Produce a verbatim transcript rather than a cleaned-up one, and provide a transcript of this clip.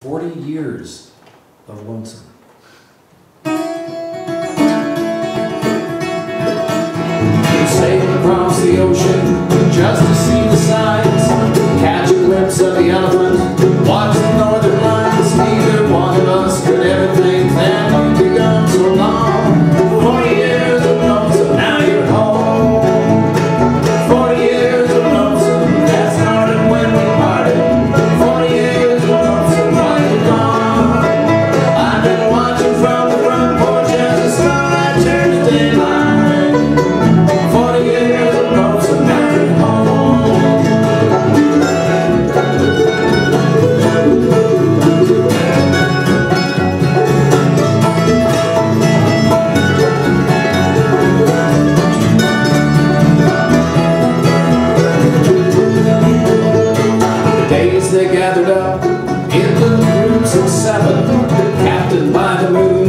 forty years of Lonesome. We sailed across the ocean just to see the sights, catch a glimpse of the elephant, watch the northern lights. Neither one of us could ever think that we'd be gone so long. Forty years of Lonesome, now you're home. Forty years of Lonesome, that started when we parted. Forty years of Lonesome, while you're gone. I've been watching from the front porch as the sunlight turns to daylight. Forty years of Lonesome, now you're home. They gathered up in little groups of seven, captained by the moon.